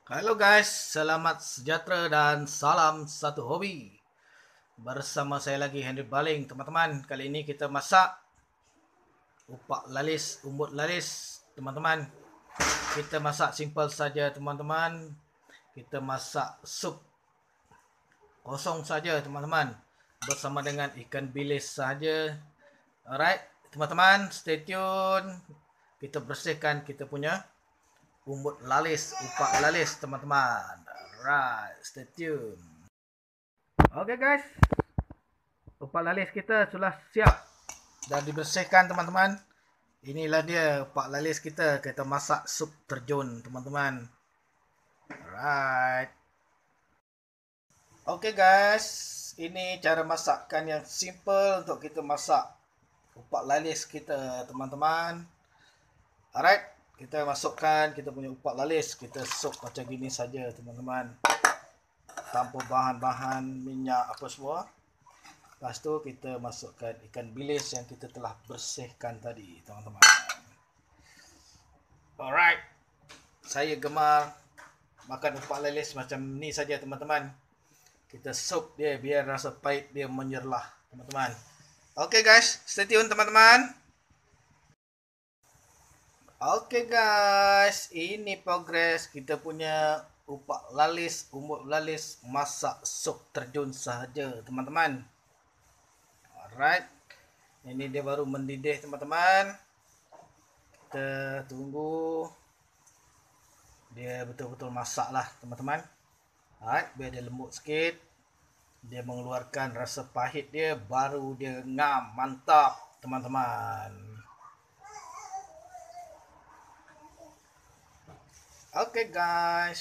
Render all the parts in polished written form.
Halo guys, selamat sejahtera dan salam satu hobi. Bersama saya lagi Henry Baling, teman-teman. Kali ini kita masak upak lalis, umbut lalis, teman-teman. Kita masak simple saja, teman-teman. Kita masak sup kosong saja, teman-teman. Bersama dengan ikan bilis saja. Alright, teman-teman, stay tune. Kita bersihkan kita punya umbut lalis, upak lalis, teman-teman. Alright, stay tune. Oke guys, upak lalis kita sudah siap dan dibersihkan, teman-teman. Inilah dia upak lalis kita. Kita masak sup terjun, teman-teman. Alright. Oke guys, ini cara masakan yang simple untuk kita masak upak lalis kita, teman-teman. Alright, kita masukkan kita punya upak lalis, kita sup macam gini saja, teman-teman. Tanpa bahan-bahan minyak apa semua. Lepas tu kita masukkan ikan bilis yang kita telah bersihkan tadi, teman-teman. Alright, saya gemar makan upak lalis macam ni saja, teman-teman. Kita sup dia biar rasa pahit dia menyerlah, teman-teman. Okay guys, stay tune, teman-teman. Okay guys, ini progres kita punya upak lalis, umbut lalis masak sup terjun sahaja, teman-teman. Alright, ini dia baru mendidih, teman-teman. Kita tunggu dia betul-betul masak lah, teman-teman. Alright, biar dia lembut sikit, dia mengeluarkan rasa pahit dia, baru dia ngam, mantap, teman-teman. Okay guys.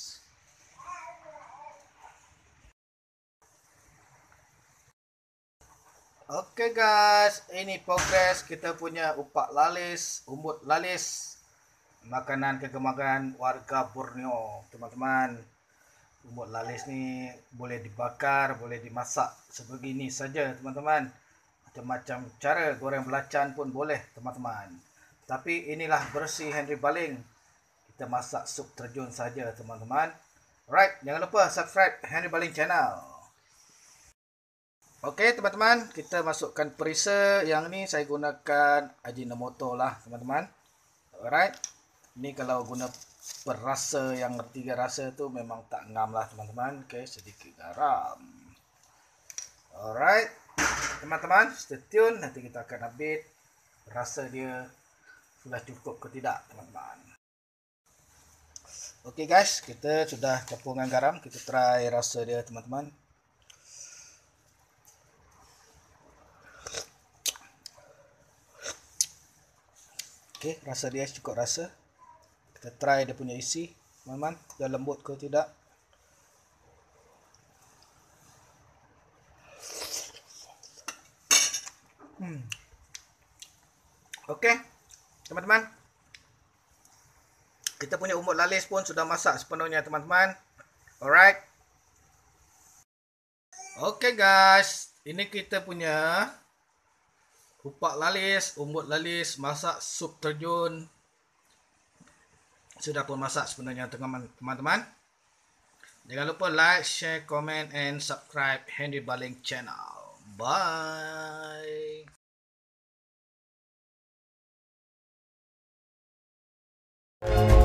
Oke guys, ini progres kita punya upak lalis, umbut lalis. Makanan kegemaran warga Borneo, teman-teman. Umbut lalis ni boleh dibakar, boleh dimasak sebegini saja, teman-teman. Macam-macam cara, goreng belacan pun boleh, teman-teman. Tapi inilah versi Henry Baling. Kita masak sup terjun saja, teman-teman. Alright, jangan lupa subscribe Henry Baling channel. Okey teman-teman, kita masukkan perisa. Yang ni saya gunakan Ajinomoto lah, teman-teman. Alright. Ni kalau guna perasa yang 3 rasa tu memang tak ngam lah, teman-teman. Okey, sedikit garam. Alright. Teman-teman, stay tune, nanti kita akan update rasa dia sudah cukup ke tidak, teman-teman. Okey guys, kita sudah campur dengan garam, kita try rasa dia, teman-teman. Okey, rasa dia cukup rasa. Kita try dia punya isi, teman-teman, dia lembut ke tidak. Okey, teman-teman. Kita punya umbut lalis pun sudah masak sepenuhnya, teman-teman. Alright. Okey guys, ini kita punya upak lalis, umbut lalis masak sup terjun. Sudah pun masak sepenuhnya, teman-teman. Jangan lupa like, share, comment and subscribe Henry Baling channel. Bye.